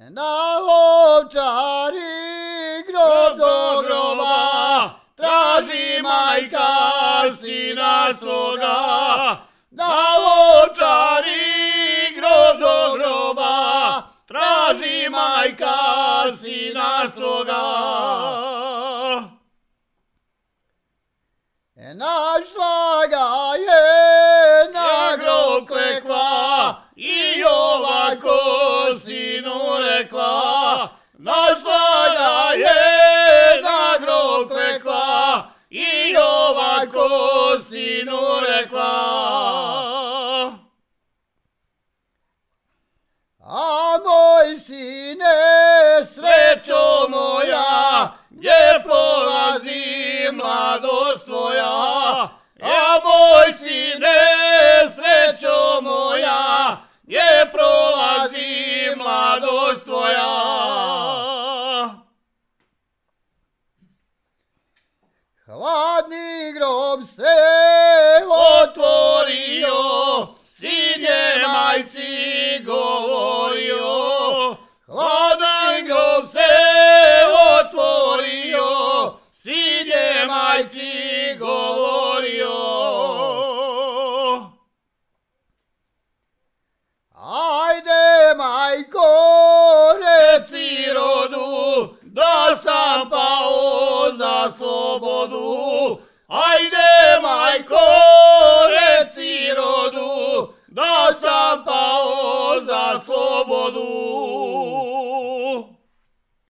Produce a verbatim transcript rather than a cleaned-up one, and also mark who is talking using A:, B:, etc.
A: Na Ovčari grob do groba traži majka sina svoga. Na Ovčari grob do groba traži majka sina svoga. Našla ga je na grob klekla i ovako sinu rekla. Našla ga je na grob klekla i ovako sinu rekla. A moj sine, srećo moja, gdje prolazi mladost tvoja. A moj sine, srećo moja, gdje prolazi mladost tvoja. Hladni grob se otvorio, sin je majci govorio. Hladni grob se otvorio, sin je majci govorio. Ajde majko, reci rodu, da sam pao za slobodu. Ajde majko, reci rodu, da sam pao za slobodu.